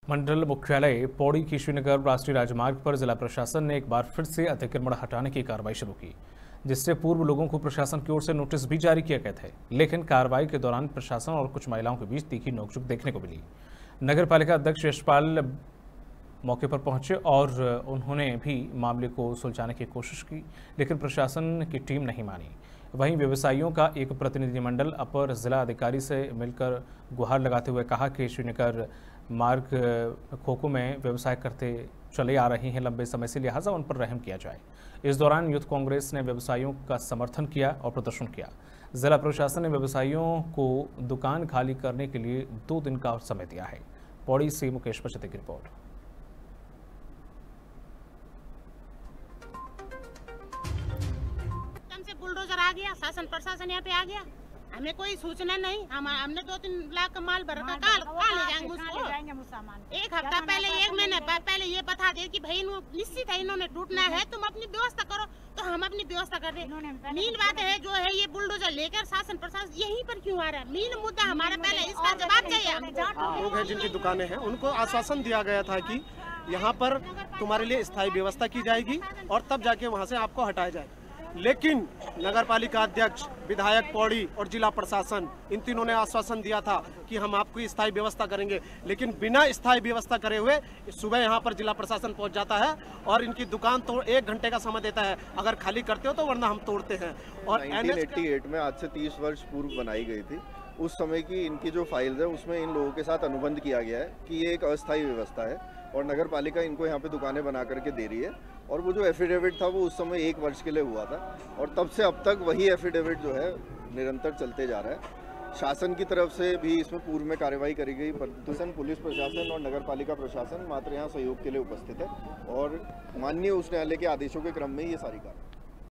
मंडल मुख्यालय पौड़ी की श्रीनगर राष्ट्रीय राजमार्ग पर जिला प्रशासन ने एक बार फिर से अतिक्रमण हटाने की कार्रवाई शुरू की, जिससे पूर्व लोगों को प्रशासन की ओर से नोटिस भी जारी किए गए थे। लेकिन कार्रवाई के दौरान प्रशासन और कुछ महिलाओं के बीच तीखी नोकझोंक देखने को मिली। नगर पालिका अध्यक्ष यशपाल मौके पर पहुंचे और उन्होंने भी मामले को सुलझाने की कोशिश की, लेकिन प्रशासन की टीम नहीं मानी। वहीं व्यवसायियों का एक प्रतिनिधिमंडल अपर जिला अधिकारी से मिलकर गुहार लगाते हुए कहा कि श्रीनगर मार्ग खोखो में व्यवसाय करते चले आ रहे हैं लंबे समय से, लिहाजा उन पर रहम किया जाए। इस दौरान यूथ कांग्रेस ने व्यवसायियों का समर्थन किया और प्रदर्शन किया। जिला प्रशासन ने व्यवसायियों को दुकान खाली करने के लिए 2 दिन का समय दिया है। पौड़ी से मुकेश पचते की रिपोर्ट। बुलडोजर आ गया, शासन प्रशासन यहाँ पे आ गया, हमें कोई सूचना नहीं। हमने 2-3 लाख का माल भर रखा, कहाँ ले जाएंगे उसको? एक हफ्ता पहले, 1 महीने पहले ये बता दे कि भाई निश्चित है इन्होंने टूटना है, तुम अपनी व्यवस्था करो, तो हम अपनी व्यवस्था कर रहे हैं। मेन बात है जो है ये बुलडोजर लेकर शासन प्रशासन यहीं पर क्यों आ रहा है? मेन मुद्दा हमारा पहले इसका जवाब चाहिए। लोग हैं जिनकी दुकानें हैं, उनको आश्वासन दिया गया था कि यहाँ पर तुम्हारे लिए स्थायी व्यवस्था की जाएगी और तब जाके वहाँ से आपको हटाया जाएगा। लेकिन नगर पालिका अध्यक्ष, विधायक पौड़ी और जिला प्रशासन, इन तीनों ने आश्वासन दिया था कि हम आपकी स्थायी व्यवस्था करेंगे, लेकिन बिना स्थायी व्यवस्था करे हुए सुबह यहाँ पर जिला प्रशासन पहुँच जाता है और इनकी दुकान तो 1 घंटे का समय देता है, अगर खाली करते हो तो, वरना हम तोड़ते हैं। और 1988 में आज से 30 वर्ष पूर्व बनाई गई थी। उस समय की इनकी जो फाइल्स है उसमें इन लोगों के साथ अनुबंध किया गया है कि ये एक अस्थायी व्यवस्था है और नगर पालिका इनको यहाँ पे दुकानें बना करके दे रही है। और वो जो एफिडेविट था वो उस समय 1 वर्ष के लिए हुआ था और तब से अब तक वही एफिडेविट जो है निरंतर चलते जा रहा है। शासन की तरफ से भी इसमें पूर्व में कार्रवाई करी गई। प्रशासन, पुलिस प्रशासन और नगर पालिका प्रशासन मात्र यहाँ सहयोग के लिए उपस्थित है और माननीय उच्च न्यायालय के आदेशों के क्रम में ये सारी कार्रवाई